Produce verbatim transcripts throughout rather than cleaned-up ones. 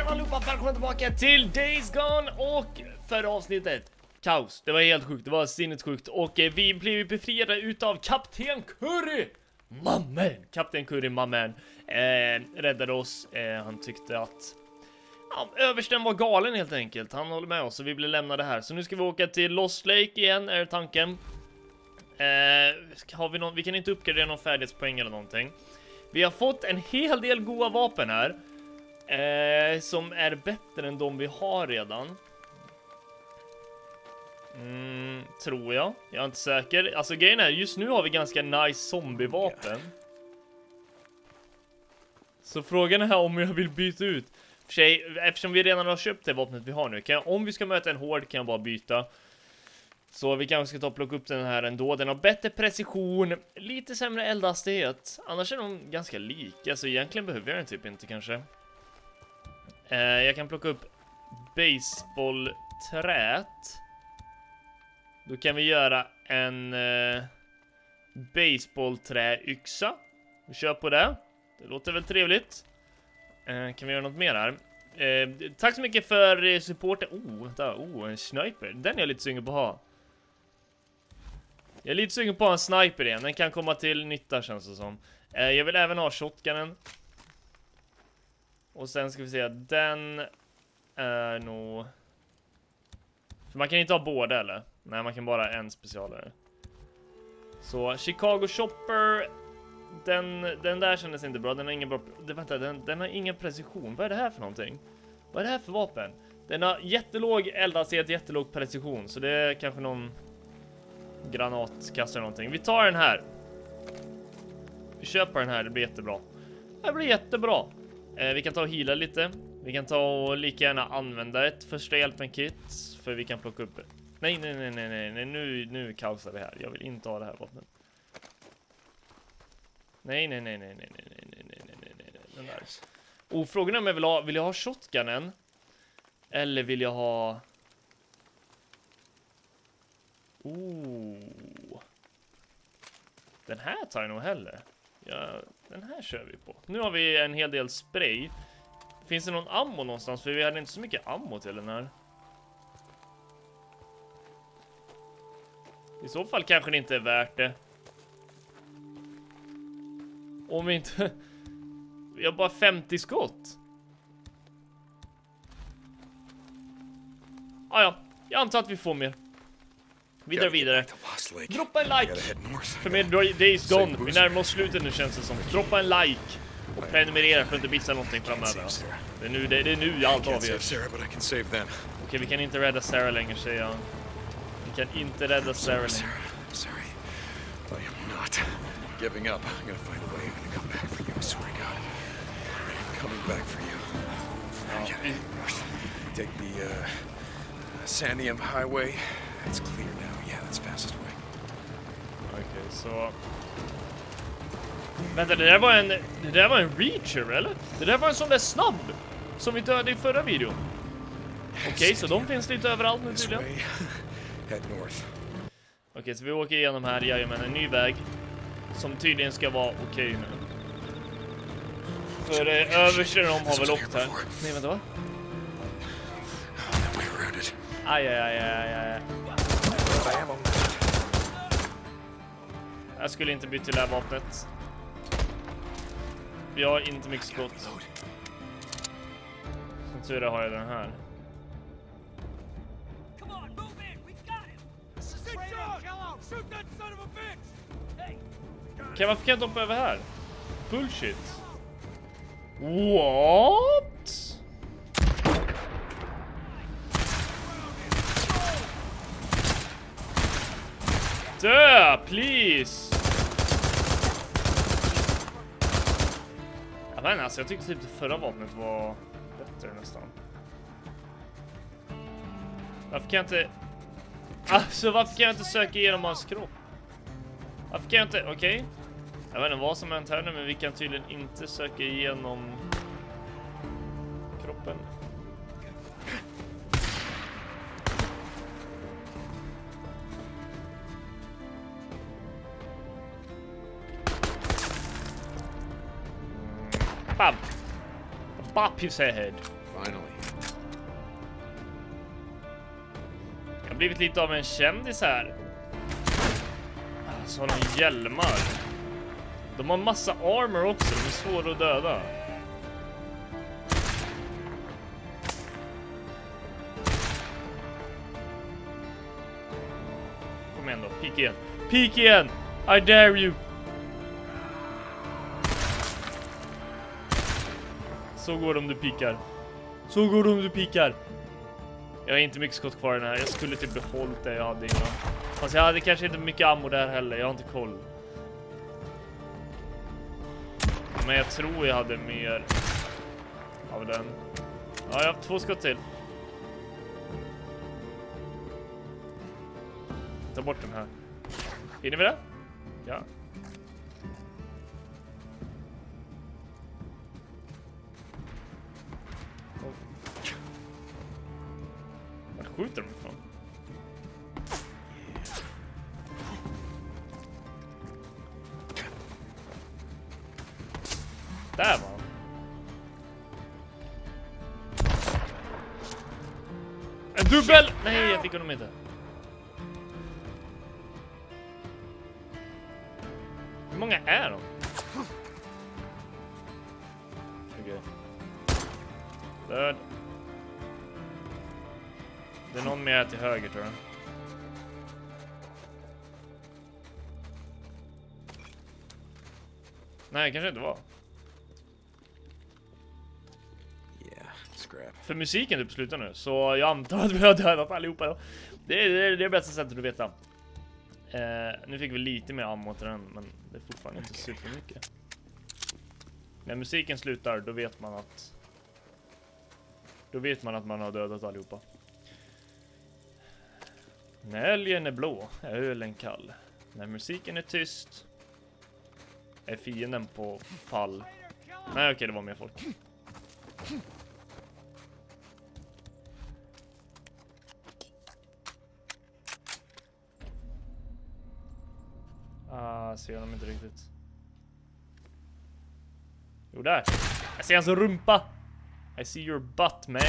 Tjena allihopa, välkomna tillbaka till Days Gone. Och förra avsnittet, kaos, det var helt sjukt, det var sinnessjukt. Och eh, vi blev befriade utav Kapten Curry Mammen, Kapten Curry Mammen eh, räddade oss. eh, Han tyckte att ja, översten var galen helt enkelt. Han håller med oss och vi blev lämnade här. Så nu ska vi åka till Lost Lake igen, är tanken. eh, har vi, någon, vi kan inte uppgradera någon färdighetspoäng eller någonting. Vi har fått en hel del goda vapen här, eh, som är bättre än de vi har redan. Mm, tror jag. Jag är inte säker. Alltså grejen är, just nu har vi ganska nice zombievapen. Så frågan är om jag vill byta ut. För sig, eftersom vi redan har köpt det vapnet vi har nu, kan jag, om vi ska möta en hård kan jag bara byta. Så vi kanske ska ta och plocka upp den här ändå. Den har bättre precision, lite sämre eldhastighet. Annars är de ganska lika, så egentligen behöver jag den typ inte kanske. eh, Jag kan plocka upp baseballträt. Då kan vi göra en eh, baseballträyxa. Vi kör på det. Det låter väl trevligt. eh, Kan vi göra något mer här? eh, Tack så mycket för eh, supporten. Oh, vänta, oh, en sniper. Den är jag lite sugen på att ha. Jag är lite sugen på att ha en sniper igen. Den kan komma till nytta känns det som. eh, Jag vill även ha shotgunnen. Och sen ska vi se. Den är nog... För man kan inte ha båda eller? Nej, man kan bara en specialare. Så Chicago Chopper. Den, den där kändes inte bra. Den har ingen bra... Det, vänta, den, den har ingen precision. Vad är det här för någonting? Vad är det här för vapen? Den har jättelåg eldhastighet, jättelåg precision. Så det är kanske någon granatkastare eller någonting. Vi tar den här. Vi köper den här, det blir jättebra. Det blir jättebra. eh, Vi kan ta och heala lite. Vi kan ta och lika gärna använda ett första hjälpen-kit. För vi kan plocka upp det. Nej, nej, nej, nej, nej, nej. Nu, nu kaosar vi här. Jag vill inte ha det här vapnet. Nej, nej, nej, nej, nej, nej, nej, nej, nej, nej, nej, nej, den där. Och frågan är om jag vill ha, vill jag ha shotgunnen? Eller vill jag ha... Oh. Den här tar jag nog heller. Ja, den här kör vi på. Nu har vi en hel del spray. Finns det någon ammo någonstans? För vi hade inte så mycket ammo till den här. I så fall kanske det inte är värt det. Om vi inte... Vi har bara femtio skott. Ah, ja, jag antar att vi får mer. Vidare, vidare. Droppa en like. För med Days Gone. Vi närmar oss slutet nu känns det som. Droppa en like. Och prenumerera för att inte missa någonting framöver. Alltså. Det är nu, det, det är nu allt avgör. Okej, okay, vi kan inte rädda Sarah längre, säger jag. Vi kan inte rädda Sarah längre. Sorry. I am not giving up. I'm gonna find a way. I'm gonna come back for you. I swear to God. I'm coming back for you. Yeah. Take the uh, Sandium Highway. It's clear now. Yeah, that's fastest way. Okej, okay, så... Vänta, det där var en... Det där var en Reacher, eller? Det där var en sån där snabb som vi dödade i förra videon. Okej, okay, så de finns lite överallt nu tydligen. Okej, okay, så vi åker igenom här, jajamän, en ny väg som tydligen ska vara okej okay nu. För eh, översten de har väl åkt här. Nej, vänta, va? Aj, aj, aj, aj, aj. Jag skulle inte byta till det här vapnet. Vi har inte mycket skott. Som tur har jag den här. Okej, varför kan jag inte hoppa över här? Bullshit. What? Dö, please. Jag vet inte, alltså jag tyckte typ det förra vapnet var bättre nästan. Varför kan jag inte... Alltså varför kan jag inte söka igenom hans kropp? Varför kan jag inte... Okej. Okay. Jag vet inte vad som hänt här nu, men vi kan tydligen inte söka igenom kroppen. Bam! Bop his head. Finally. Jag har blivit lite av en kändis här. Så har de hjälmar. De har massa armor också. De är svåra att döda. Kom igen då. Peek igen. Peek igen. I dare you. Så går det om du pikar. Så går det om du pikar. Jag har inte mycket skott kvar i den här. Jag skulle typ behållit det jag hade innan. Fast jag hade kanske inte mycket ammo där heller. Jag har inte koll. Men jag tror jag hade mer av den. Ja, jag har två skott till. Ta bort den här. Hinner vi det? Ja. Oh. Vart skjuter de ifrån? Där var han. En dubbel! Nej, jag fick honom inte. Hur många är de? Okej. Okay. Död. Det är någon mer till höger, tror jag. Nej, kanske inte var. För musiken typ slutar nu, så jag antar att vi har dödat allihopa då. Det är det, är det bästa sättet att veta. Eh, nu fick vi lite mer ammo till den, men det är fortfarande inte supermycket. När musiken slutar, då vet man att då vet man att man har dödat allihopa. När älgen är blå är ölen kall. När musiken är tyst är fienden på fall. Nej, okej, det var mer folk. Ah, ser dem inte riktigt. Jo, där. Jag ser hans rumpa. I see your butt, man.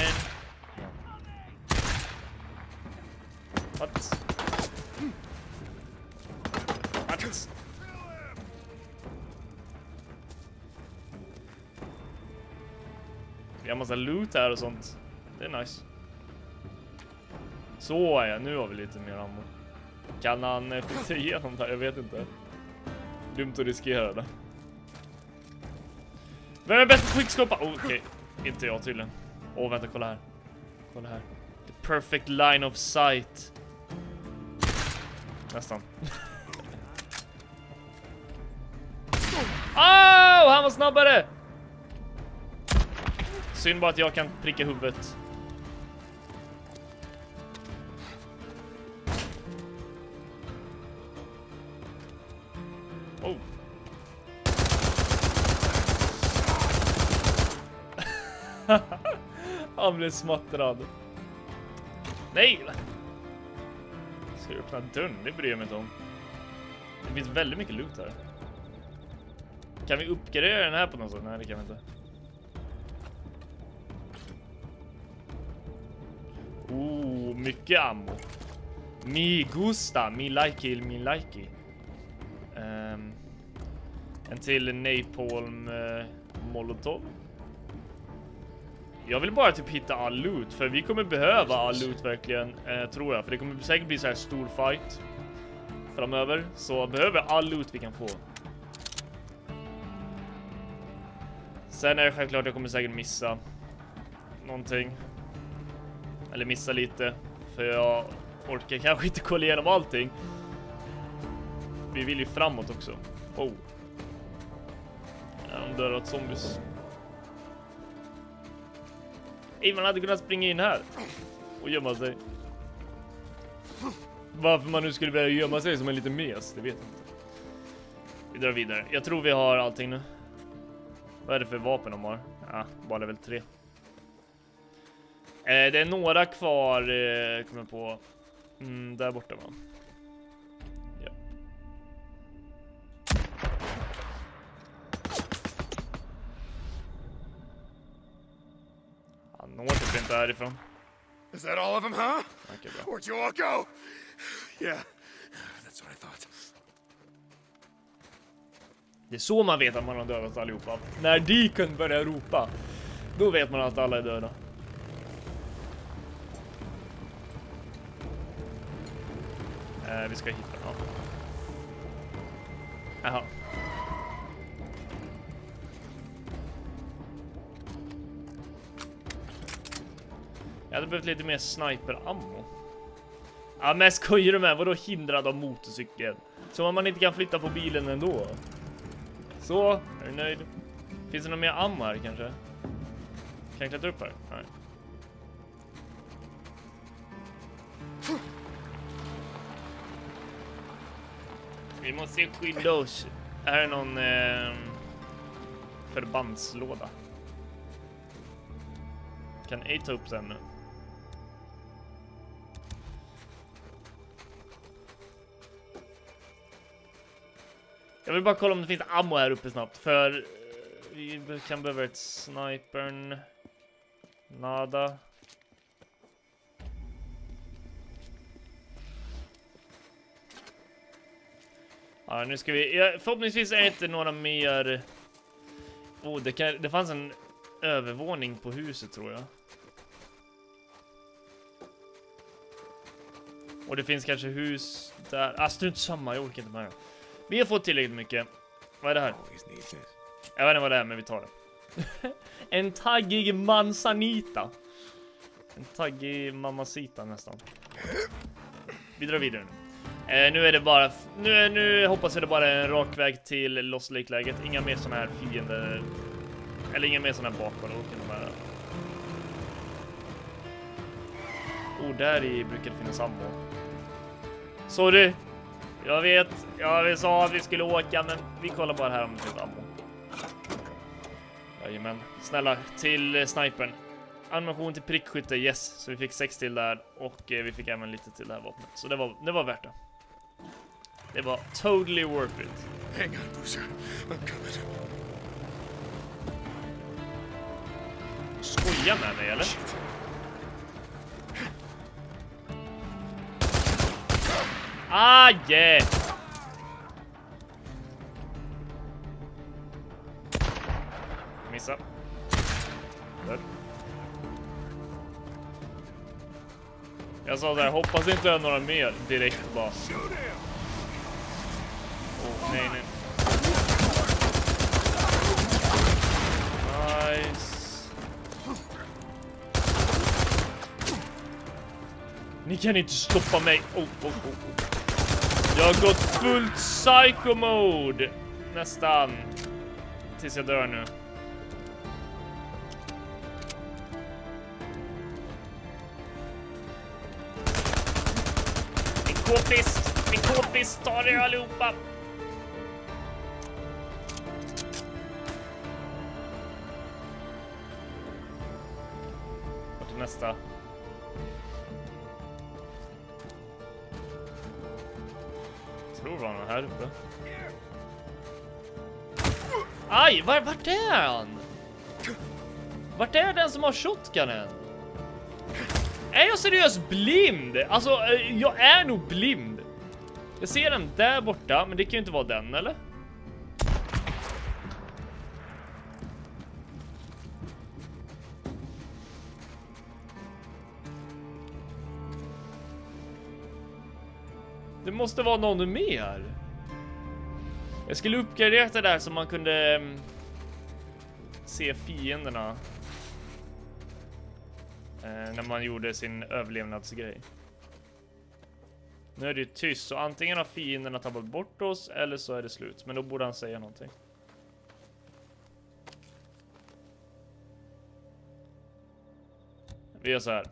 What? What? Vi har massa loot här och sånt. Det är nice. Så ja, nu har vi lite mer ammo. Kan han skjuta igenom där? Jag vet inte. Dumt att riskera det. Vem är bäst på quickscopa? Oh, okej, okay. Inte jag tydligen. Åh, oh, vänta, kolla här. Kolla här. The perfect line of sight. Nästan. Åh, oh, han var snabbare! Synd bara att jag kan pricka huvudet. Oh. Han blev smattrad. Nej! Ska jag öppna dörren? Det bryr jag mig inte om. Det finns väldigt mycket loot här. Kan vi uppgradera den här på något sätt? Nej, det kan vi inte. Oh, mycket ammo. Mi gusta, mi like, mi like. Um, en till napalm uh, molotov. Jag vill bara typ hitta all loot, för vi kommer behöva all loot verkligen, eh, tror jag. För det kommer säkert bli så här stor fight framöver. Så behöver all loot vi kan få. Sen är det självklart att jag kommer säkert missa någonting. Eller missa lite. För jag orkar kanske inte kolla igenom allting. Vi vill ju framåt också. Oh. Ja, de dör åt zombies. Ej, man hade kunnat springa in här och gömma sig. Varför man nu skulle vilja gömma sig som en liten mes, det vet jag inte. Vi drar vidare. Jag tror vi har allting nu. Vad är det för vapen de har? Ja, bara level tre. Eh, det är några kvar, eh, kommer på. Mm, där borta, va? Ja. Ja, några inte härifrån. Is that all of them, huh? Okej, bra. Where'd you all go? Yeah, that's what I thought. Det är så man vet att man har dödat allihopa. När Deacon börjar ropa, då vet man att alla är döda. Eh, vi ska hitta, ja. Jaha. Jag hade behövt lite mer sniper-ammo. Ja, men skojar du med? Vadå hindrad av motorcykeln? Så om man inte kan flytta på bilen ändå. Så, är du nöjd? Finns det någon mer ammo här kanske? Kan jag klättra upp här? Nej. Vi måste skydda oss. Här är någon eh, förbandslåda. Kan ej ta upp den nu. Jag vill bara kolla om det finns ammo här uppe snabbt. För vi kan behöva ett snipern. Nada. Ja, nu ska vi... Ja, förhoppningsvis är det inte några mer... Oh, det, kan, det fanns en övervåning på huset tror jag. Och det finns kanske hus där... Ah, strunt samma, jag orkar inte med det. Vi har fått tillräckligt mycket. Vad är det här? Jag vet inte vad det är, men vi tar det. En taggig manzanita. En taggig mamacita nästan. Vi drar vidare nu. Eh, nu är det bara... Nu, är, nu hoppas jag det bara är en rak väg till Lost Lake-läget. Inga mer såna här fiender... Eller inga mer såna här bakåt. Oh, där i brukar det finnas ammo. Sorry. Jag vet. Ja, vi sa att vi skulle åka, men vi kollar bara här om det finns ammo. Jajamän. Snälla, till snipern. Animation till prickskytte, yes. Så vi fick sex till där. Och eh, vi fick även lite till det här vapnet. Så det var, det var värt det. Det var totally worth it. Hang on, Boozer. I'm coming. Skoja med mig, eller? Ah, yeah! Missa. Där. Jag sa där, hoppas inte jag några mer direkt bara. Oh, nej, nej. Nice. Ni kan inte stoppa mig. Oh, oh, oh, oh. Jag har gått fullt psycho mode. Nästan. Tills jag dör nu. Min k-pist. Min k-pist tar er allihopa. Vart är nästa? Jag tror det var någon här uppe. Aj, var, vart är han? Vart är den som har shotgunnen? Är jag seriöst blind? Alltså, jag är nog blind. Jag ser den där borta, men det kan ju inte vara den, eller? Det måste vara någon mer. Jag skulle uppgradera det där så man kunde um, se fienderna uh, när man gjorde sin överlevnadsgrej. Nu är det ju tyst, så antingen har fienderna tappat bort oss eller så är det slut. Men då borde han säga någonting. Vi gör så här.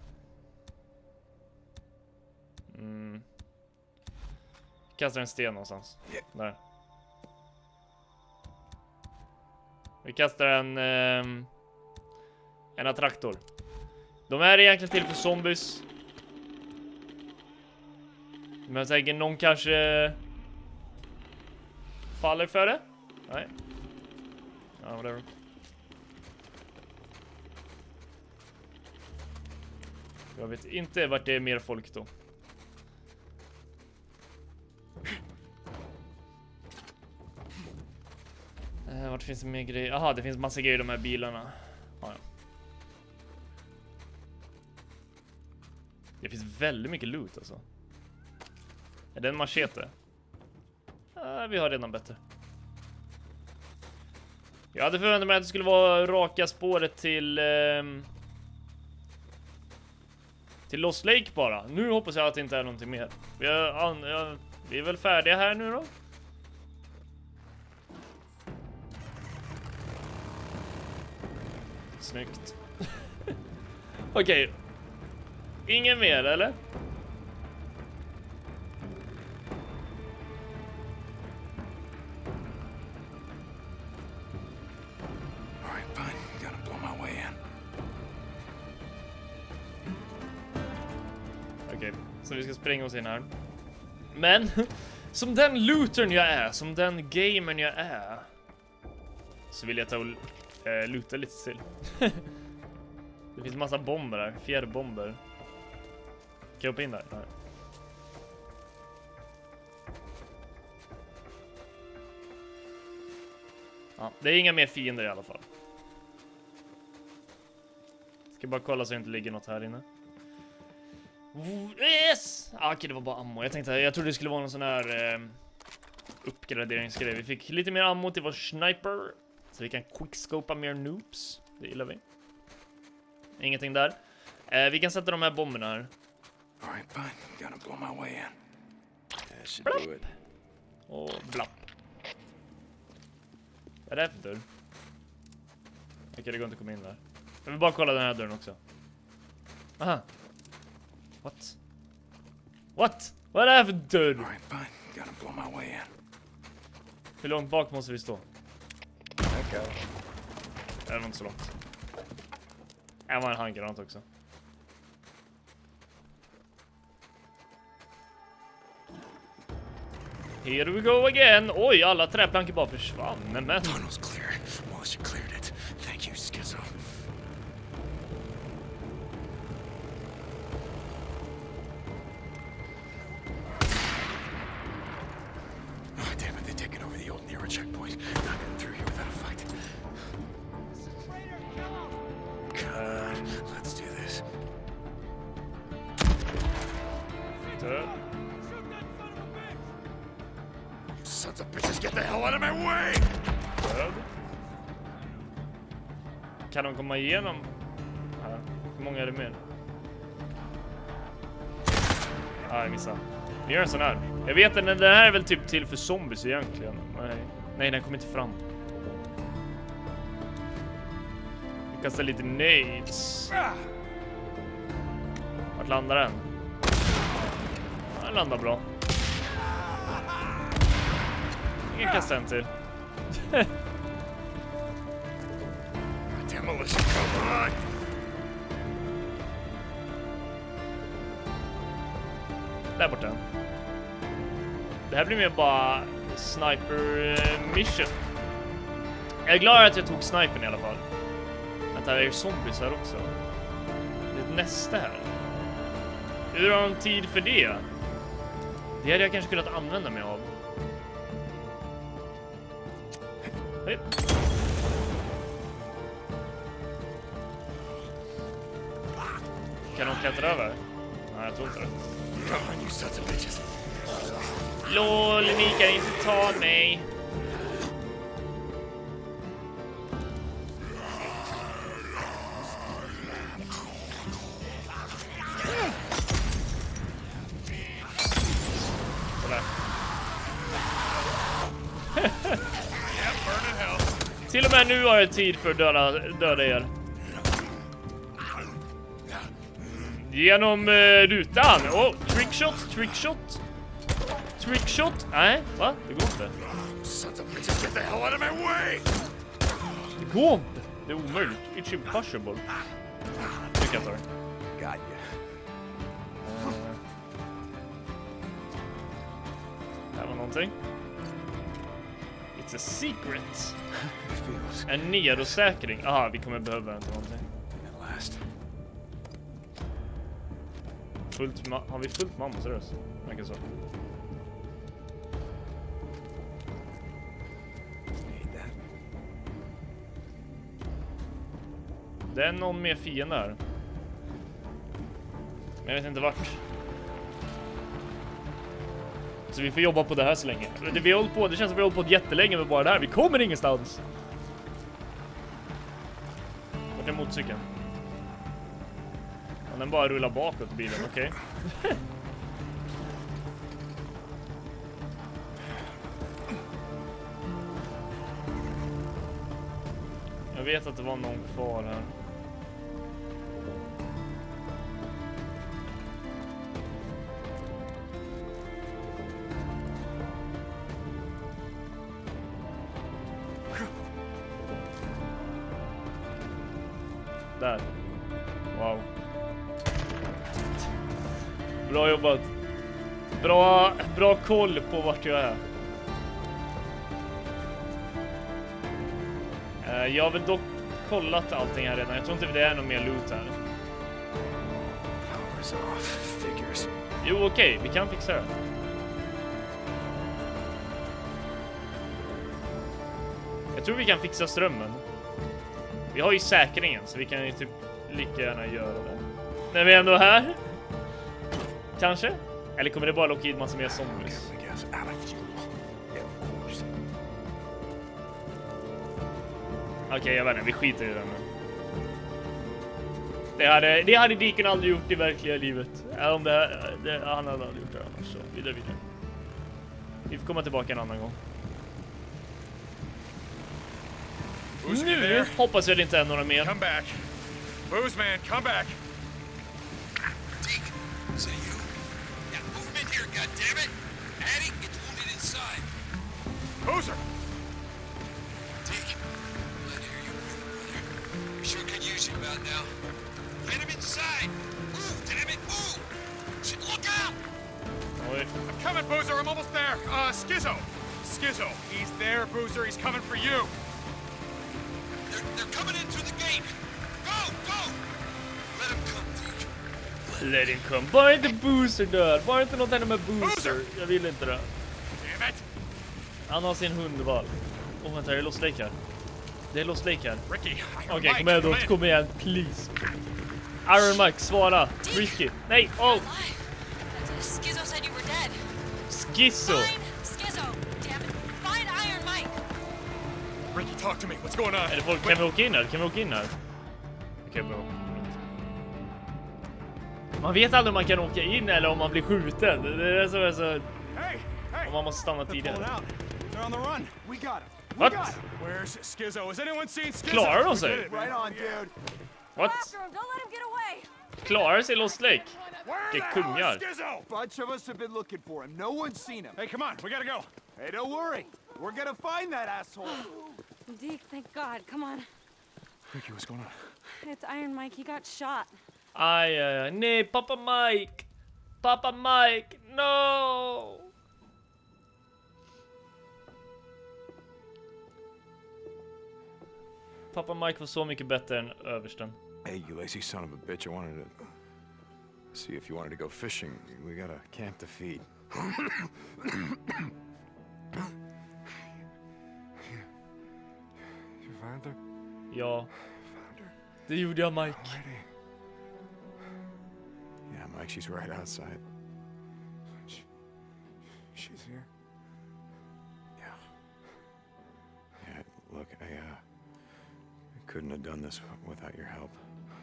Mm. Kastar en sten någonstans. Där. Vi kastar en eh, en attraktor. De är egentligen till för zombies. Men jag tänker någon kanske faller för det. Nej. Ja, whatever. Jag vet inte vart det är mer folk då. Eh, vart finns det mer grejer? Aha, det finns massa grejer i de här bilarna. Ah, ja. Det finns väldigt mycket loot alltså. Är det en machete? Eh, vi har redan bättre. Jag hade förväntat mig att det skulle vara raka spåret till eh, till Lost Lake bara. Nu hoppas jag att det inte är någonting mer. Vi är, ja, vi är väl färdiga här nu då? Snyggt. Okej. Okay. Ingen mer, eller? Okej, så vi ska springa oss in här. Men som den lootern jag är, som den gamern jag är, så vill jag ta och äh, loota lite till. Det finns massa bomber här, fjärrbomber. Kan jag hoppa in där? Nej. Ja, det är inga mer fiender i alla fall. Ska bara kolla så det inte ligger något här inne. Yes! Ah, okej, det var bara ammo. Jag tänkte, jag trodde det skulle vara någon sån här eh, uppgraderingsgrej. Vi fick lite mer ammo till vår sniper, så vi kan quickscopa mer noobs. Det gillar vi. Ingenting där. Eh, vi kan sätta de här bomberna här. Blapp. Och blapp. Vad är det för dörr? Okej, det går inte att komma in där. Jag vill bara kolla den här dörren också. Aha. What? What? Vad är det här för dörr? Hur långt bak måste vi stå? Okay. Det var inte så långt. Det var en handgranat också. Here we go again. Oj, alla träplankor bara försvann. Men men. Tunnel's clear. Militia cleared it. Thank you, Schizo. Oh, damn it, they're taking over the old Nero checkpoint. Not getting through here without a fight. God, let's do this. Dö. Sons of bitches, get the hell out of my way! Död. Kan de komma igenom? Ja. Hur många är det mer? Ah, jag missade. Vi gör en sån här. Jag vet att den här är väl typ till för zombies egentligen. Nej, Nej den kommer inte fram. Vi kastar lite nades. Vart landar den? Ja, den landar bra. Ingen kastar en till. Demolition, come on! Där borta. Det här blir mer bara sniper mission. Jag är glad att jag tog snipern i alla fall. Vänta, det är zombies här också. Det är ett nästa här. Hur har de tid för det? Det hade jag kanske kunnat använda mig av. Hej. Kan de klättra över? Nej, jag tror inte det. Lol, ni kan inte ta mig. Sådär. Till och med nu har jag tid för att döda, döda er. Genom uh, rutan. Oh, trickshot, trickshot. Trickshot? Nej, va? Det går inte. Det går inte. Det är omöjligt. It's impossible. Nu kan jag ta det. Här var någonting. It's a secret. En nedosäkring. Aha, vi kommer behöva den till någonting. fullt ma- har vi fullt mamma seriöst? Verkar så. Det är någon mer fiende här. Men jag vet inte vart. Så vi får jobba på det här så länge. Det, vi har hållit på, det känns som vi har hållit på jättelänge med bara det här. Vi kommer ingenstans. Vart är motorcykeln? Ja, den bara rullar bakåt bilen, okej. Okay. Jag vet att det var någon kvar här. Där. Wow. Bra jobbat. Bra, bra koll på vart jag är. Uh, jag har väl dock kollat allting här redan. Jag tror inte det är någon mer loot här. Power's off. Figures. Jo, okej. Okay. Vi kan fixa det. Jag tror vi kan fixa strömmen. Vi har ju säkringen, så vi kan ju typ lika gärna göra det. När vi ändå är här. Kanske? Eller kommer det bara locka in massa mer zombies? Okej, okay, jag vet inte. Vi skiter i den nu. Det hade, det hade Deacon aldrig gjort i verkliga livet. Om det, det, han hade aldrig gjort det annars. Så vidare, vidare. Vi får komma tillbaka en annan gång. Nu hoppas jag det inte är några mer. Come back. Booze man, come back. Deke, is that you? Yeah, movement here, goddammit. Addy, get wounded inside. Boozer! Deke, glad to hear you breathing, brother. We sure could use you about now. Get him inside. Move, damn it, move. Shit, look out. Oj. I'm coming, Boozer. I'm almost there. Uh, Skizzo. Skizzo. He's there, Boozer. He's coming for you. They're, they're coming in through the gate. Go, go. Let him come, Deke. Let him come. Bara inte Boozer dör. Bara inte något hända med Boozer. Jag vill inte det. Damn it. Han har sin hundval. Åh, oh, vänta. Det är Lost Lake här. Det är Lost Lake här. Ricky, Okej, okay, kom igen då. Kom igen, please. Iron Mike, svara. Ricky. Nej, oh. Skizzo said you were dead. Skizzo. Find Skizzo. Damn it. Find Iron Mike. Ricky, talk to me. What's going on? Är det folk? Kan vi åka in här? Kan vi åka in här? Okej, okay, bra. Man vet aldrig om man kan åka in eller om man blir skjuten. Det är så är så. Hey, hey. Om man måste stanna tidigare. They're on the run. We got it. What? Where's Skizzo? Has anyone seen Skizzo? Klarar de sig? Right on, dude. What? Don't let him get away. Klarar sig Lost Lake? Vilka kungar. Skizzo? Bunch of us have been looking for him. No one's seen him. Hey, come on. We gotta go. Hey, don't worry. We're gonna find that asshole. Deke, thank God. Come on. Ricky, what's going on? It's Iron Mike. He got shot. Aj, aj, aj. Nej, Papa Mike. Papa Mike. No. Papa Mike var så mycket bättre än översten. Hey, you lazy son of a bitch. I wanted to see if you wanted to go fishing. We got a camp to feed. You found her? Ja, Found her. det gjorde jag, Mike. Already. Yeah, Mike, she's right outside. She, she's here. Yeah. Yeah, look, I, uh, I couldn't have done this without your help.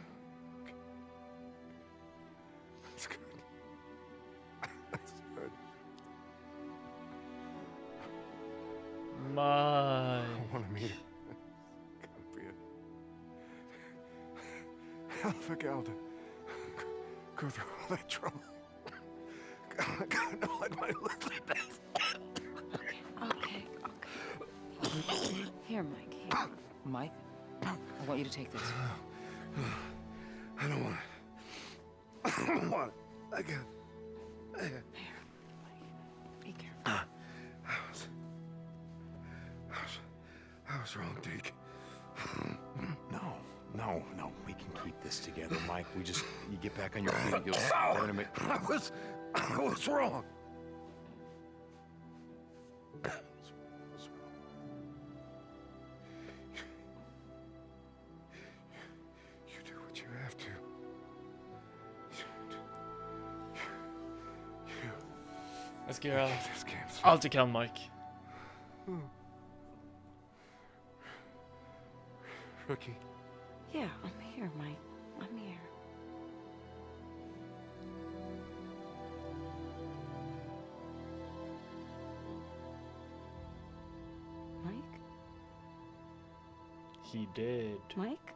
That's good. That's good. Mike. I want to meet her. Gotta be a hell of a gal to go through all that trouble. God, God, no, like my little bit. Okay, okay. Here, Mike. Here. Mike, I want you to take this. I don't want it. I don't want it. I got I got Here, Mike. Be careful. I was, I was, I was wrong, Deke. No, no, no. We can keep this together, Mike. We just, you get back on your feet, you'll, we're gonna make... I was, I was wrong. You do what you have to. Jag ska göra This game's... allt jag kan, Mike. Rookie. Yeah, I'm here, Mike. I'm here. Mike? He did. Mike?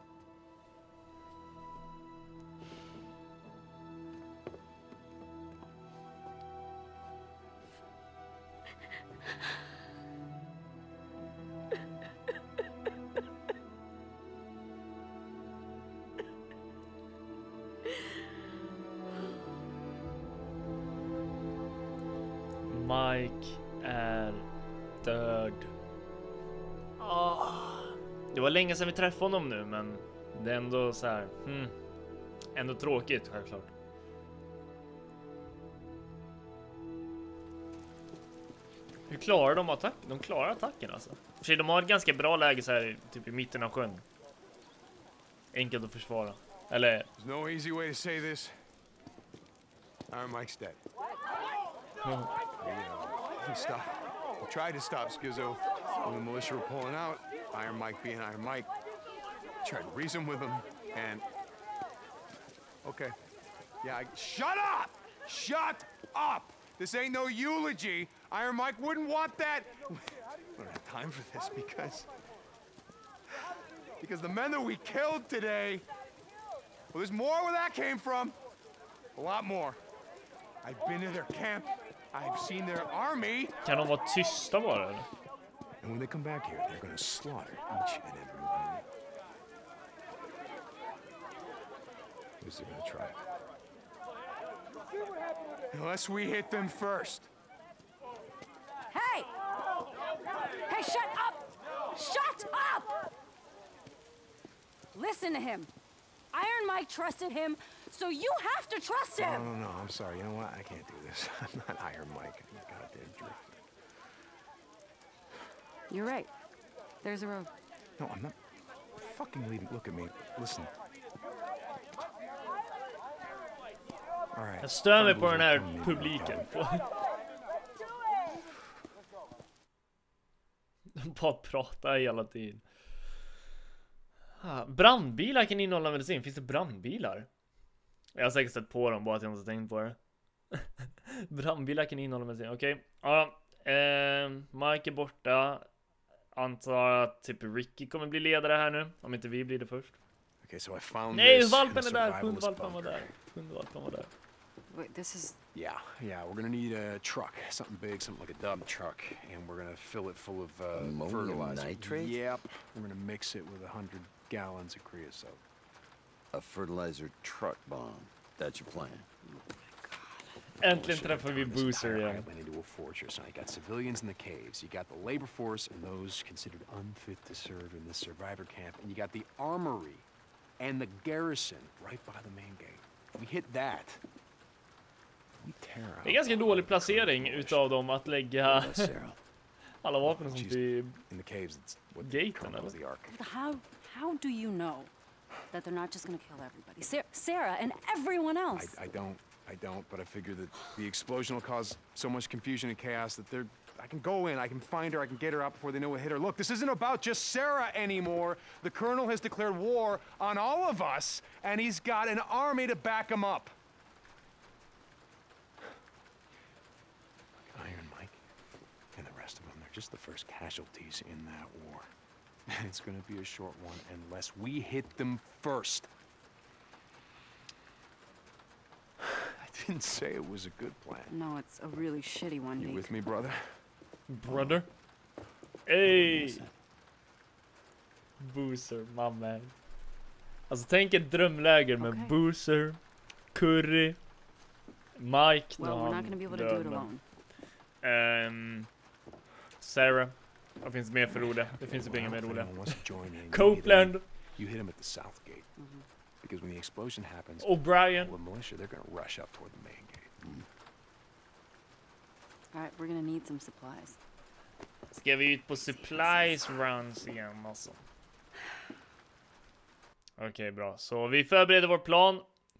Mike är död. Ah. Det var länge sedan vi träffade honom nu, men det är ändå så här. Hmm. Ändå tråkigt, självklart. Hur klarar de attack? De klarar attacken alltså. För sig, de har ett ganska bra läge så här, typ i mitten av sjön. Enkelt att försvara. Eller There's no easy way to say this. Iron Mike's dead. oh, He, uh, he stopped. He tried to stop Skizzo when the militia were pulling out. Iron Mike being Iron Mike. Tried to reason with him, and... Okay. Yeah, I... Shut up! Shut up! This ain't no eulogy. Iron Mike wouldn't want that. We don't have time for this because... Because the men that we killed today... Well, there's more where that came from. A lot more. I've been to their camp. I've seen their army. kan de vara tysta bara? Eller? And when they come back here, they're gonna slaughter each and every one. At least they're gonna try. Unless we hit them first. Hey! Hey, shut up! Shut up! Listen to him. Iron Mike trusted him, so you have to trust No, him. no, no, I'm sorry. You know what? I can't do this. I'm not Iron Mike. You goddamn drift. You're right. There's a road. No, I'm not fucking leaving. Look at me. Listen. All right. Jag stör mig på den här Fine, publiken. De bara pratar hela tiden. Ah, brandbilar kan innehålla medicin. Finns det brandbilar? Jag har säkert stött på dem, bara att jag inte har tänkt på det. Brandbilar kan innehålla medicin. Okej. Okay. Ja, eh, Mike är borta. Antar att typ Ricky kommer bli ledare här nu. Om inte vi blir det först. Okay, so I found Nej, this in a valpen är där. survivalist Hundvalpen var bunker. där. Hundvalpen var där. Wait, this is... Yeah, yeah, we're gonna need a truck, something big, something like a dump truck, and we're gonna fill it full of uh, Ammonium fertilizer. nitrate? Yep. We're gonna mix it with a hundred gallons of creosote. A fertilizer truck bomb. That's your plan. Äntligen träffar vi Boozer igen. Island into a fortress. Now you got civilians in the caves. You got the labor force and those considered unfit to serve in this survivor camp, and you got the armory and the garrison right by the main gate. We hit that. Det är ganska dålig placering utav dem att lägga alla vapen som till in the caves. It's what gaten, was eller? the ark. How how do you know that they're not just gonna kill everybody? Sa- Sarah and everyone else. I, I don't, I don't, but I figure that the explosion will cause so much confusion and chaos that they're, I can go in, I can find her, I can get her out before they know what hit her. Look, this isn't about just Sarah anymore. The Colonel has declared war on all of us, and he's got an army to back him up. Iron Mike and the rest of them, they're just the first casualties in that war. And it's gonna be a short one unless we hit them first. I didn't say it was a good plan. No, it's a really shitty one, You Deke. with me, brother? brother. Hey! Boozer, my man. Alltså tänk ett drömläger med Okay. Boozer, Curry, Mike. Well, we're not gonna be able to do it alone. Um, Sarah. Vad finns det mer för roliga? Det finns ju inga mer roliga. Anyone wants to join in, you hit him- Copeland. You hit him at the south gate. Because when the explosion happens, O'Brien. the militia, they're gonna rush up toward the main gate. Mm. All right, we're gonna need some supplies. Ska vi ut på supplies runs igen alltså? Okej, okay, bra. Så vi förbereder vår plan.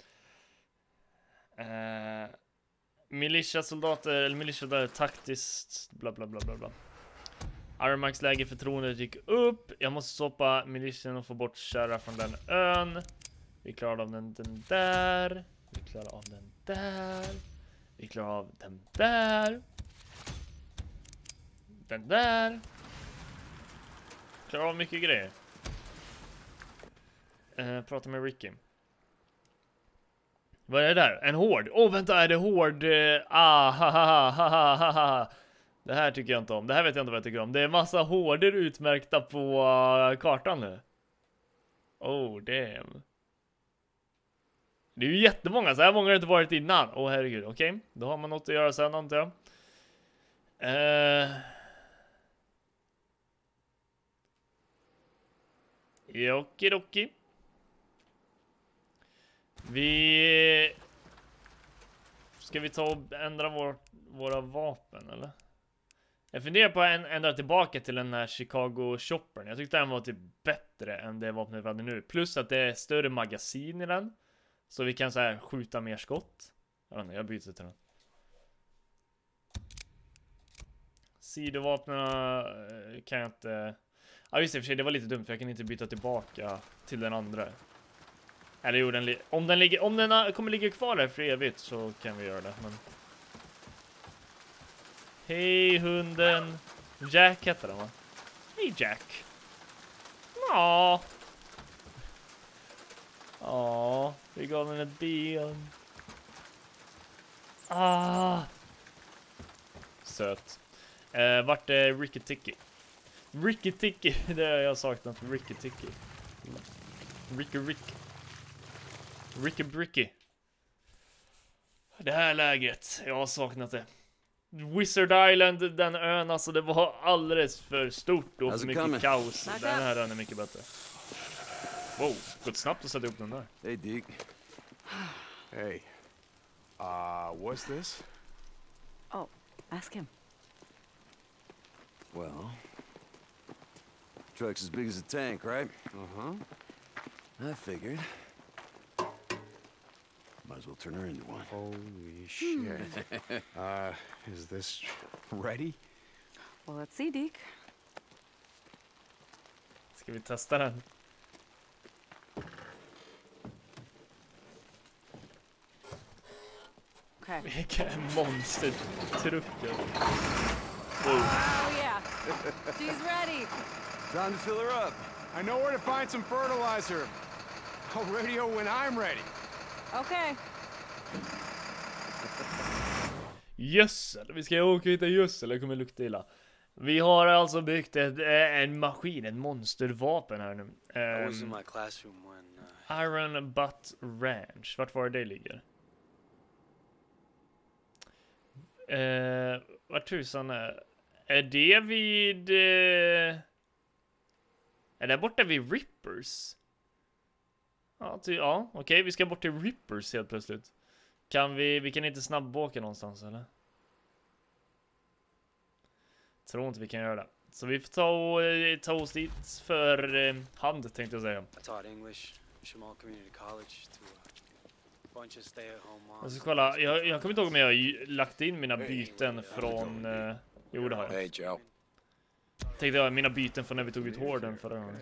Uh, Militia-soldater, eller militia taktiskt, bla bla bla bla bla. Armax läge förtroendet gick upp. Jag måste stoppa militian och få bort Shara från den ön. Vi klarar av den, den där. Vi klarar av den där. Vi klarar av den där. Den där. Klarar av mycket grejer. Uh, prata med Ricky. Vad är det där? En hård? Åh, oh, vänta, är det hård? Uh, ah, ha, ha, ha, ha, ha, ha. Det här tycker jag inte om. Det här vet jag inte vad jag tycker om. Det är massa hårder utmärkta på uh, kartan nu. Oh, damn. Det är ju jättemånga. Så här många har det inte varit innan. Åh, oh, herregud. Okej, okay. Då har man något att göra sen, antar jag. Uh... Jokidoki. Vi... Ska vi ta och ändra vår, våra vapen, eller? Jag funderar på att ändra tillbaka till den här Chicago Choppern. Jag tyckte den var typ bättre än det vapnet vi hade nu. Plus att det är större magasin i den. Så vi kan så här skjuta mer skott. Jag vet inte, jag byter till den. Sidovapnen kan jag inte... Ja, just det, för sig, det var lite dumt för jag kan inte byta tillbaka till den andra. Eller jo, den om den ligger, om den kommer ligga kvar där för evigt så kan vi göra det, men... Hej hunden. Jack heter den, va? Hej Jack. Ja. Ja, vi gav den ett ben. Ah. Söt. Eh, vart är Ricky Ticky? Ricky Ticky, det har jag saknat. Ricky Ticky. Ricky Rick. Ricky Bricky. Det här läget, jag har saknat det. Wizard Island, den ön, alltså det var alldeles för stort och för mycket kaos. Den här ön är mycket bättre. Wow, gått snabbt att sätta upp den där. Hey, Deke. Hey. Uh, what's this? Oh, ask him. Well, truck's as big as a tank, right? Uh-huh. I figured. Might as well turn her into one. Holy shit. uh, is this ready? Well, let's see, Deke. Ska vi testa den? Okay. Vilken monstertrucken. Oh yeah, she's ready. Time to fill her up. I know where to find some fertilizer. I'll radio when I'm ready. Okay. Gödsel. Vi ska åka och hitta gödsel. Det kommer lukta illa. Vi har alltså byggt ett, en maskin, en monstervapen här nu. Um, was in my classroom when, uh... Iron Butt Ranch. Vart var det ligger? Uh, vart tusan är... Är det vid... Uh, är det borta vid Rippers? Ja, ty, ja okej. Okay, vi ska bort till Rippers helt plötsligt. Kan vi... Vi kan inte snabbåka någonstans, eller? Tror inte vi kan göra det. Så vi får ta, och, ta oss dit för eh, hand, tänkte jag säga. I taught English, Shamal Community College to a bunch of stay-at-home moms. Jag ska kolla. Jag, jag kommer inte ihåg om jag har lagt in mina byten från... Eh, jo, det har jag. Hey, Joe. Tänkte jag mina byten från när vi tog ut hården förra gången.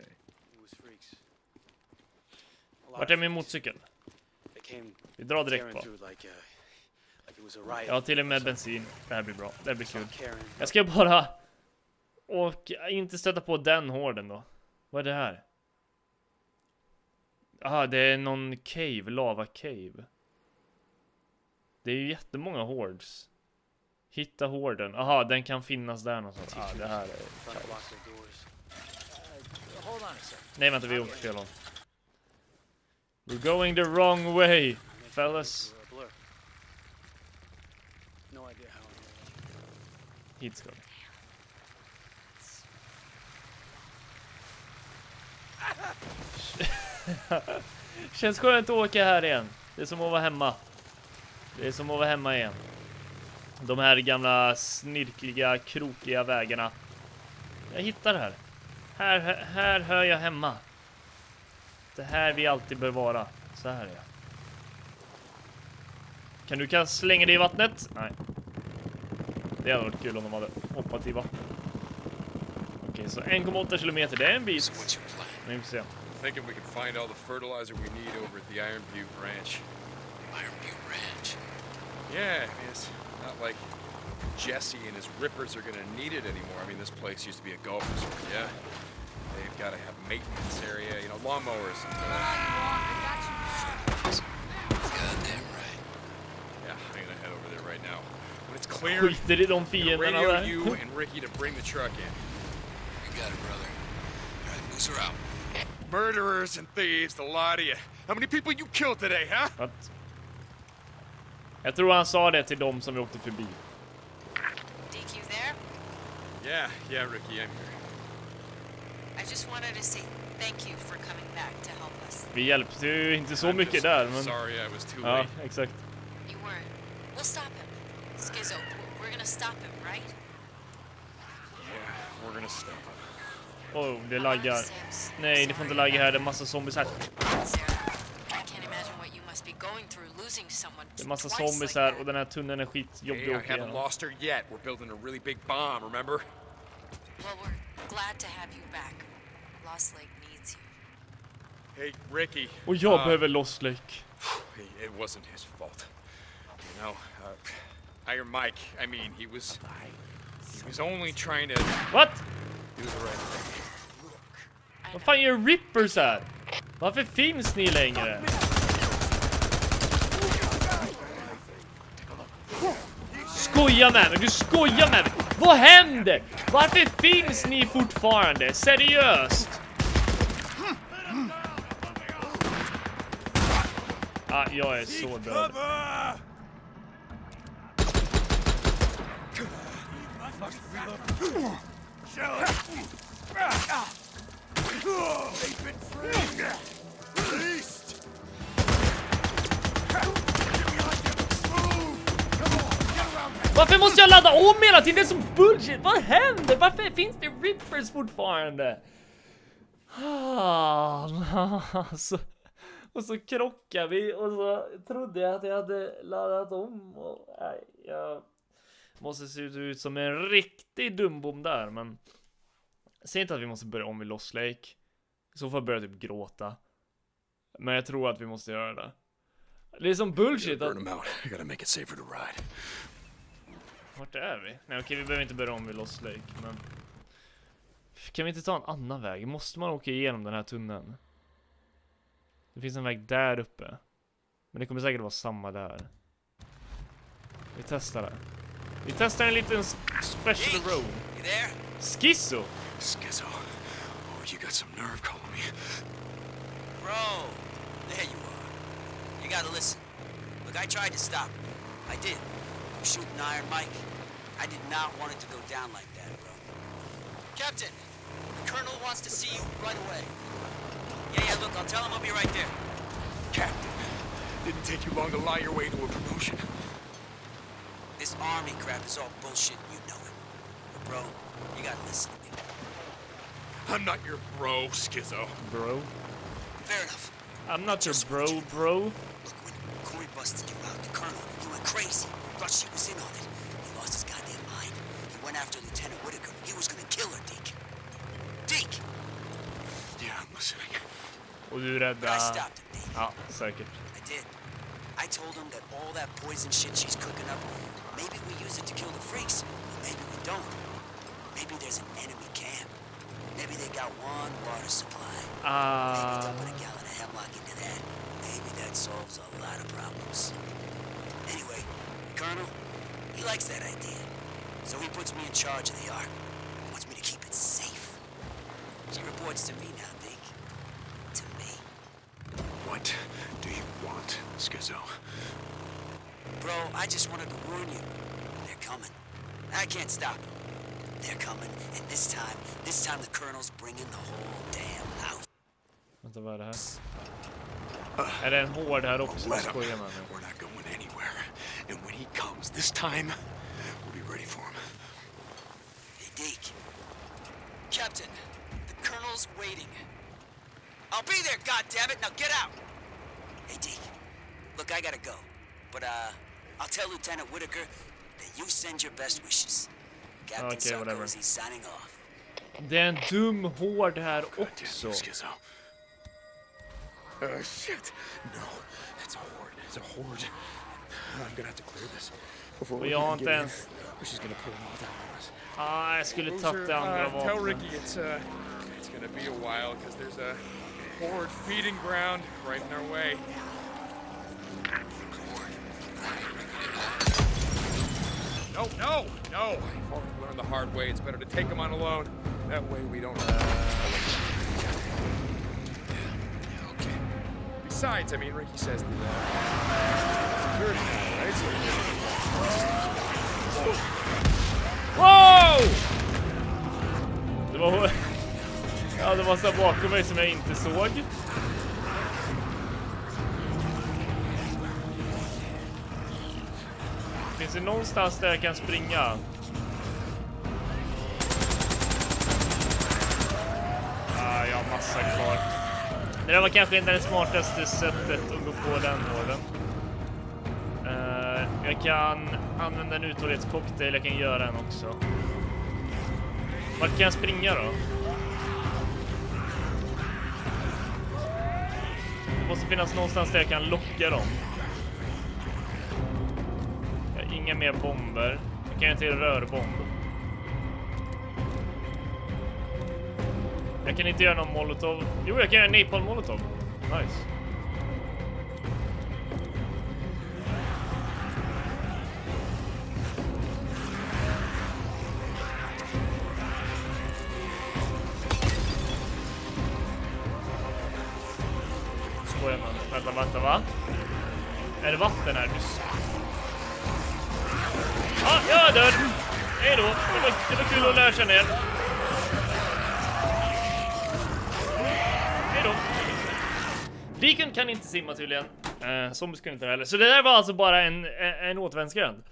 Vart är min motorcykel? Vi drar direkt på. Jag har till och med bensin. Det här blir bra. Det här blir kul. Jag ska bara... Och inte stöta på den hården då. Vad är det här? Aha, det är någon cave. Lava cave. Det är ju jättemånga hordes. Hitta hården. Aha, den kan finnas där någonstans. Ah, det här är kaos. Nej, vänta, vi åker fel håll. We're going the wrong way, fellas. Hit ska vi. Känns skönt att åka här igen. Det är som att vara hemma. Det är som att vara hemma igen. De här gamla snirkliga, krokiga vägarna. Jag hittar det här. Här, här, här hör jag hemma. Det här vi alltid bör vara. Så här är jag. Kan du kan slänga det i vattnet? Nej. Det hade varit kul om de hade hoppat i vattnet. Okej, okay, så en komma åtta kilometer, det är en bit. Men vi får se. Thinking we can find all the fertilizer we need over at the Iron Butte Ranch. Iron Butte Ranch. Yeah, I mean, it's not like Jesse and his rippers are gonna need it anymore. I mean, this place used to be a golf resort, yeah? They've got to have maintenance area, you know, lawnmowers. And, uh, Goddamn right. yeah, I'm gonna head over there right now. When it's clear, Skiter i de fienderna radio där. you and Ricky to bring the truck in. You got it, brother. All right, moves her out. Murderers and thieves, the lot of you. How many people you killed today, huh? What? Jag tror han sa det till dem som vi åkte förbi. Deke, you there? Yeah, yeah, Ricky, I'm here. I just wanted to say thank you for coming back to help us. Vi hjälpte ju inte så I'm mycket just där, men sorry I was too ja, late. exakt. You weren't. We'll stop him. Skizzo, we're gonna stop him, right? Yeah, we're gonna stop him. Oh, det laggar. Nej, det får inte lagga här. Det är massa zombies här. Det är massa zombies här och den här tunneln är skitjobbig Hey, att I åka haven't igenom. lost her yet. We're building a really big bomb, remember? Well, we're glad to have you back. Lost Lake needs you. Hey, Ricky. Och jag uh, behöver Lost Lake. It wasn't his fault. You know, uh, Iron Mike, I mean, he was... He was only trying to What? do the right thing. Vad fan gör Rippers här? Varför finns ni längre? Skoja med mig, du skojar med mig. Vad händer? Varför finns ni fortfarande? Seriöst? Ah, jag är så död. Varför måste jag ladda om hela tiden? Det är som bullshit. Vad händer? Varför finns det Rippers fortfarande? Ah, alltså. Och så krockade vi och så trodde jag att jag hade laddat om. Och, nej, jag måste se ut som en riktig dumbom där, men säg inte att vi måste börja om vid Lost Lake. I så fall börjar jag typ gråta. Men jag tror att vi måste göra det. Det är som bullshit att... Burn them out. I gotta make it safer to ride. Vart är vi? Nej, okej, vi behöver inte börja om vid Lost Lake, men kan vi inte ta en annan väg? Måste man åka igenom den här tunneln? Det finns en väg där uppe. Men det kommer säkert vara samma där. Vi testar det. Vi testar en liten special road. You there? Skizzo! Skizzo. Oh, you got some nerve calling me. Bro, there you are. You gotta listen. Look, I tried to stop him. I did. I'm shooting Iron Mike. I did not want it to go down like that, bro. Captain, the Colonel wants to see you right away. Yeah, yeah, look, I'll tell him I'll be right there. Captain, didn't take you long to lie your way to a promotion. This army crap is all bullshit, you know it. But bro, you gotta listen to me. I'm not your bro, Skizzo. Bro? Fair enough. I'm not your bro, bro. Look, when Corey busted you out, the Colonel, he went crazy. Thought she was in on it. He lost his goddamn mind. He went after Lieutenant Whitaker. He was gonna kill her, Deke. Deke! Yeah, I'm listening. Och du But I räddar... stopped him, Deke. Ja, säkert. I did. I told him that all that poison shit she's cooking up, maybe we use it to kill the freaks, or maybe we don't. Maybe there's an enemy camp. Maybe they got one water supply. Maybe Ah, dumping a gallon of hemlock into that. Maybe that solves a lot of problems. Anyway, the Colonel, he likes that idea. So he puts me in charge of the Ark. Wants me to keep it safe. She reports to me now, Deke. To me. What do you want, Skizzo? Bro, I just wanted to warn you. They're coming. I can't stop them. They're coming, and this time, this time the Colonel's bringing the whole damn house. Vänta, vad är det här? Är det en hård här också? Let him. Skojar man nu. We're not going anywhere. And when he comes this time, we'll be ready for him. Hey, Deke. Captain, the Colonel's waiting. I'll be there, goddammit! Now get out! Hey, Deke. Look, I gotta go. But, uh, I'll tell Lieutenant Whitaker that you send your best wishes. Captain Okay, whatever. Sarkozy's signing off. Det är en dum hård här också. Skizzo. Oh, shit. No, it's a horde. It's a horde. I'm gonna have to clear this before Och we jag har can inte get in. ens... She's gonna pull them all down on us. Ah, jag skulle tagit det andra uh, tell vapnet. Ricky it's uh, it's gonna be a while because there's a horde feeding ground right in our way. No, no, no! I've already learned the hard way. It's better to take them on alone. That way we don't. Uh... Yeah, okay. Besides, I mean, Ricky says the uh, security now, right? So... Wow! Det var... Ja, det var så bakom mig som jag inte såg. Finns det någonstans där jag kan springa? Ah, jag har massa kvar. Det där var kanske inte det smartaste sättet att gå på den hården. Uh, jag kan använda en uthållighetscocktail, jag kan göra en också. Vart kan jag springa då? Det måste finnas någonstans där jag kan locka dem. Jag har inga mer bomber. Jag kan inte rörbomb. Jag kan inte göra någon molotov. Jo, jag kan göra en napalm molotov. Nice. Skojar man. Vänta, vänta, va? Är det vatten här? Ja, ah, jag är död. Hej då. Det var, det var kul att lära känna er. Hej då. Liken kan inte simma tydligen. Eh, zombies kan inte heller. Så det där var alltså bara en, en, en återvändsgränd.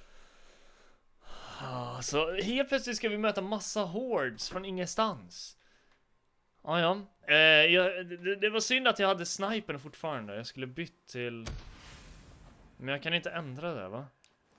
Ah, så helt plötsligt ska vi möta massa hordes från ingenstans. Ah, ja, eh, jag, det, det var synd att jag hade snipern fortfarande. Jag skulle bytt till... Men jag kan inte ändra det, va?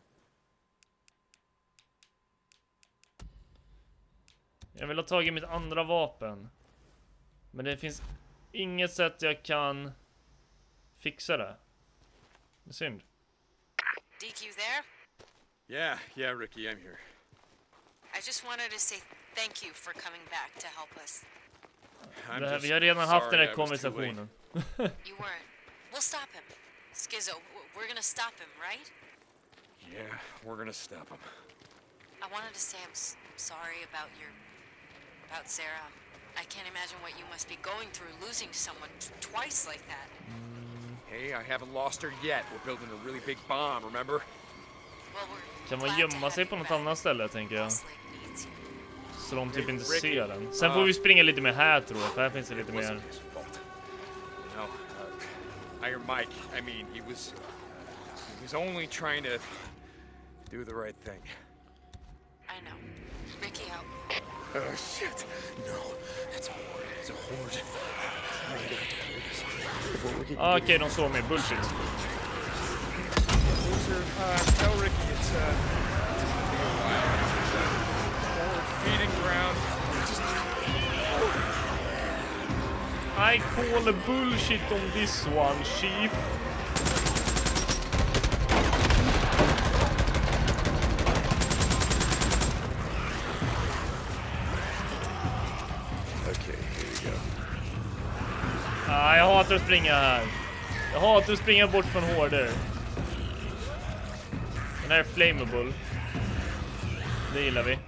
Jag vill ha tagit mitt andra vapen. Men det finns inget sätt jag kan fixa det. Det är synd. Deke, you there? Yeah, yeah, Ricky, I'm here. I just wanted to say thank you for coming back to help us. I'm Det här, just vi har redan haft den sorry här I was too late. konversationen. You weren't. We'll stop him. Skizzo, w- we're gonna stop him, right? Yeah, we're gonna stop him. I wanted to say I'm s- sorry about your... about Sarah. I can't imagine what you must be going through losing someone t- twice like that. Hey, I haven't lost her yet. We're building a really big bomb, remember? Well, we're Kan man glad to gömma have sig you på något back. annat ställe, tänker jag. Boss Lake needs you. Så de typ inte Ricky. ser den. Sen får vi springa lite mer här, tror jag. För här finns det lite It mer. wasn't his fault. No, uh, Iron Mike, I mean, he was... he was only trying to do the right thing. I know. Ricky out. Oh, shit. No, it's a horde. It's a horde. I'm gonna have to clear this before we can Ah, get okej, de såg mig. Bullshit. Loser, uh, tell Ricky it's, uh... it's gonna be a while. It's a horde feeding ground. I call bullshit on this one, chief. Okay, here we go. Ah, jag hatar att springa här. Jag hatar att springa bort från horder. Den här är flammable. Det gillar vi.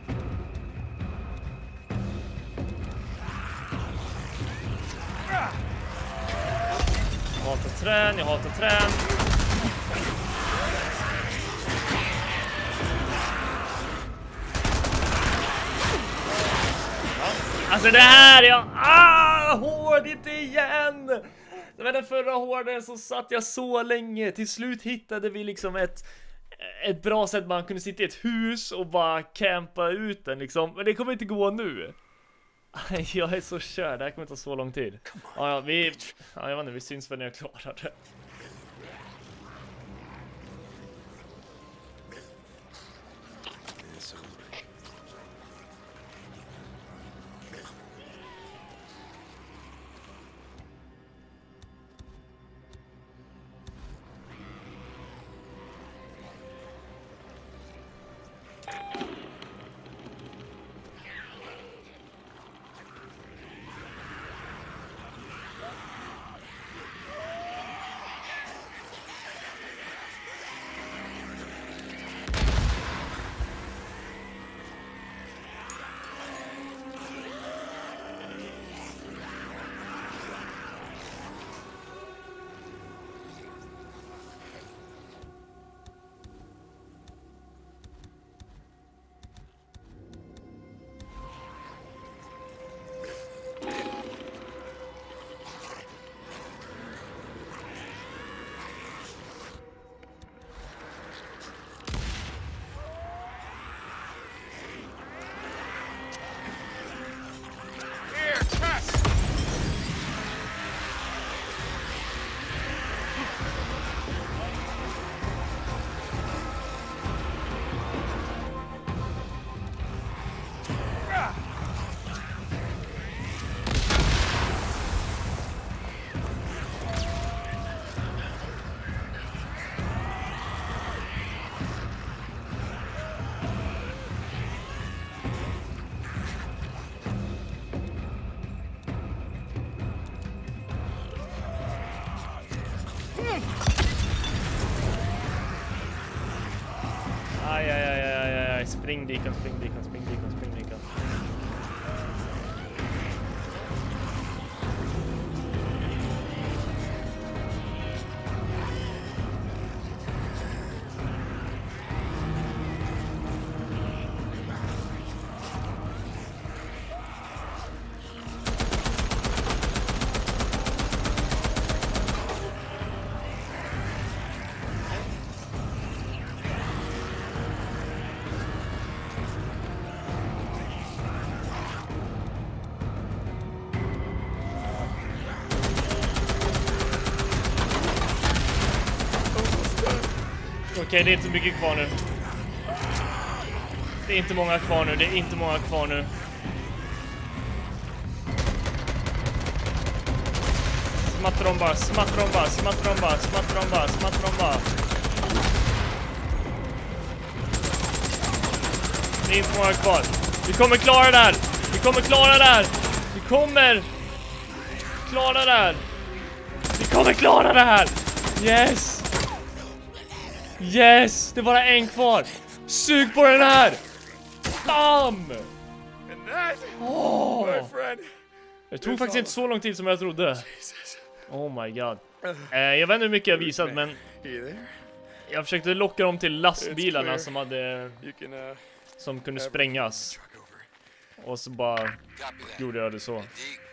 Jag hatar trän, jag hatar trän. Ja. Alltså det här, jag... Ah! hård, inte igen! Det var den förra hården så satt jag så länge. Till slut hittade vi liksom ett ett bra sätt man kunde sitta i ett hus och bara campa ut den liksom. Men det kommer inte gå nu. Jag är så körd, det här kommer ta så lång tid. Ja, ja, vi, ja, jag vet inte, vi syns väl när jag klarar det. Aj, aj, aj, aj, aj, aj. Spring Deacon, spring Deacon, spring Deacon, spring Deacon. Okej, okay, det är inte mycket kvar nu. Det är inte många kvar nu, det är inte många kvar nu. Smattar de bara, smattar de bara, smattar de bara, smattar de bara, smattar de bara. Det är inte många kvar. Vi kommer klara det här. Vi kommer klara det här. Vi kommer klara det här. Vi kommer klara det här. Yes. Yes, det var bara en kvar. Sug på den här. Bam! Oh. Det tog faktiskt inte så lång tid som jag trodde. Oh my god. eh, Jag vet inte hur mycket jag visat, men jag försökte locka dem till lastbilarna som hade som kunde sprängas. Och så bara gjorde jag det så.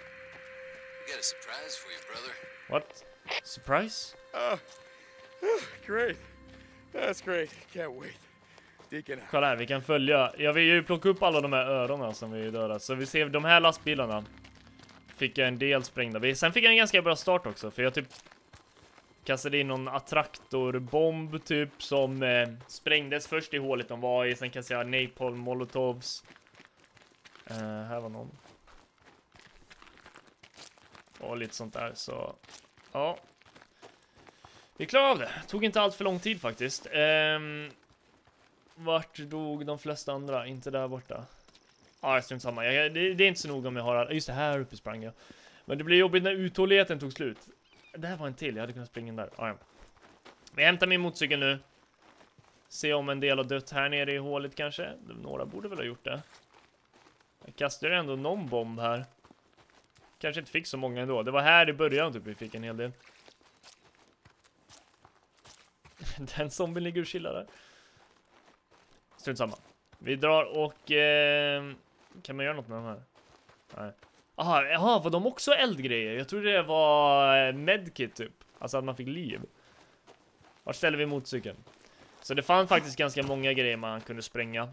What? Surprise? Great. That's great. Can't wait. Deacon. Kolla här, vi kan följa. Jag vill ju plocka upp alla de här öronen som vi dödat. Så vi ser de här lastbilarna. Fick jag en del sprängda. Sen fick jag en ganska bra start också. För jag typ kastade in någon attraktorbomb typ som eh, sprängdes först i hålet de var i. Sen kastade jag napalm molotovs. Uh, här var någon. Och lite sånt där. Så ja. Vi klarade av det. Tog inte allt för lång tid faktiskt. Um, vart dog de flesta andra? Inte där borta. Ja, det är inte samma. Jag, det, det är inte så noga om jag har... Just det, här uppe sprang jag. Men det blir jobbigt när uthålligheten tog slut. Det här var en till. Jag hade kunnat springa in där. Ja. Vi hämtar min motorcykel nu. Se om en del har dött här nere i hålet kanske. Några borde väl ha gjort det. Jag kastade ändå någon bomb här. Kanske inte fick så många ändå. Det var här i början typ vi fick en hel del. Den zombien ligger och chillar där. Strunt samma. Vi drar och... Eh, kan man göra något med de här? Nej. Aha, aha, var de också eldgrejer? Jag trodde det var medkit typ. Alltså att man fick liv. Var ställer vi motorcykeln? Så det fanns faktiskt ganska många grejer man kunde spränga.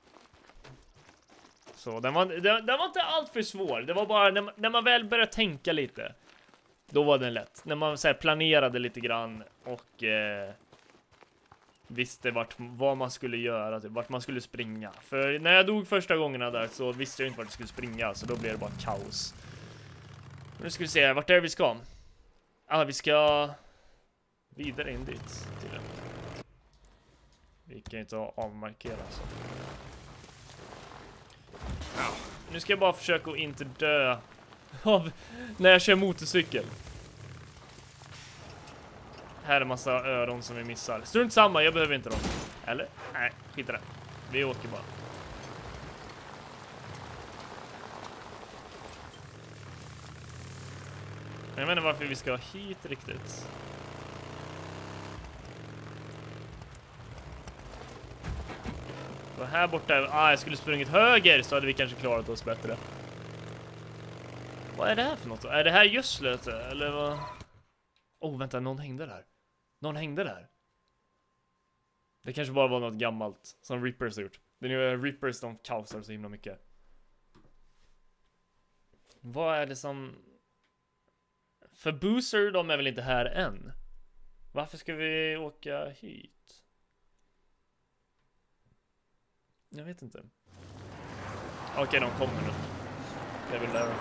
Så den var, den, den var inte allt för svår. Det var bara när man, när man väl började tänka lite. Då var den lätt. När man så här, planerade lite grann och eh, visste vart, vad man skulle göra, typ, vart man skulle springa. För när jag dog första gångerna där så visste jag inte vart jag skulle springa. Så då blev det bara kaos. Nu ska vi se, vart är det vi ska? Ah, vi ska vidare in dit till den. Vi kan inte avmarkera så. Nu ska jag bara försöka att inte dö av när jag kör motorcykel. Här är en massa öron som vi missar. Strunt samma, jag behöver inte dem. Eller? Nej, skit i det. Vi åker bara. Jag menar varför vi ska hit riktigt. Och här borta, ah, jag skulle sprungit höger så hade vi kanske klarat oss bättre. Vad är det här för något? Är det här gödslet eller vad? Oh, vänta, någon hängde där. Någon hängde där. Det kanske bara var något gammalt som Rippers har gjort. Det är ju Rippers, de kaosar så himla mycket. Vad är det som... För Boozer, de är väl inte här än? Varför ska vi åka hit? Jag vet inte. Okej, okay, de kommer nu. Jag vill lära.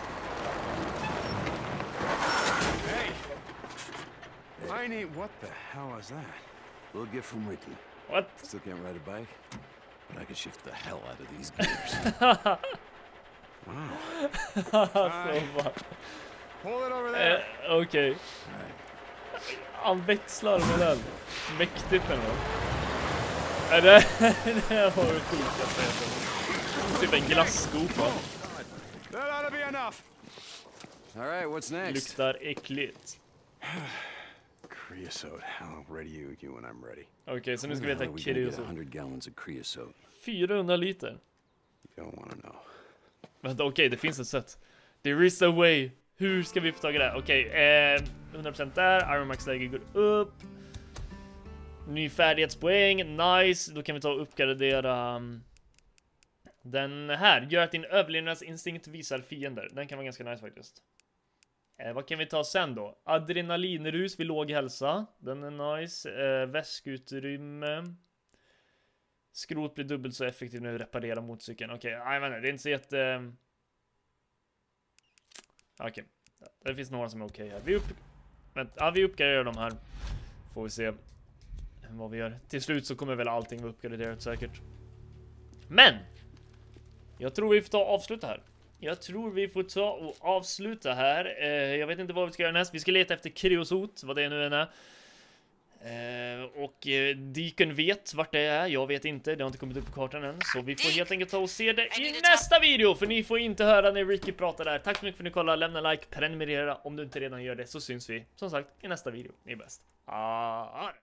Hey! I need... What the hell is that? Little gift from Ricky. What? Still can't ride a bike, but I can shift the hell out of these gears. Wow. Så bara. Pull it over there. Eh, Okej. Okay. Han växlar med den. Mäktigt ändå. Är det... det här var det sjukaste jag sett. Typ en glasskopa. That ought to be enough. All right, what's next? Luktar äckligt. Creosote. I'll ready you, you when I'm ready. Okej, okay, så nu ska vi äta creosote. creosote. one hundred gallons of creosote. fyrahundra liter. You don't want to know. Vänta, okej, okay, det finns ett sätt. There is a way. Hur ska vi få tag i det? Okej, okay, eh, hundra procent där. Iron Max läge går upp. Ny färdighetspoäng. Nice. Då kan vi ta och uppgradera um, den här. Gör att din överlevnadsinstinkt visar fiender. Den kan vara ganska nice faktiskt. Eh, vad kan vi ta sen då? Adrenalinrus vid låg hälsa. Den är nice. Eh, väskutrymme. Skrot blir dubbelt så effektiv när du reparerar motorcykeln. Okej, okay, jag vet inte. Det är inte så jätte... Okej. Okay. Det finns några som är okej okay här. Vi, upp... Vänta, ja, vi uppgraderar de här. Får vi se vad vi gör. Till slut så kommer väl allting vara uppgraderat säkert. Men! Jag tror vi får ta och avsluta här. Jag tror vi får ta och avsluta här. Eh, jag vet inte vad vi ska göra näst. Vi ska leta efter kreosot, vad det nu än är. Eh, och eh, Deacon vet vart det är. Jag vet inte, det har inte kommit upp på kartan än. Så vi får helt enkelt ta och se det i nästa video. För ni får inte höra när Ricky pratar där. Tack så mycket för att ni kollade. Lämna like, prenumerera om du inte redan gör det. Så syns vi som sagt i nästa video. Ni är bäst. Ah.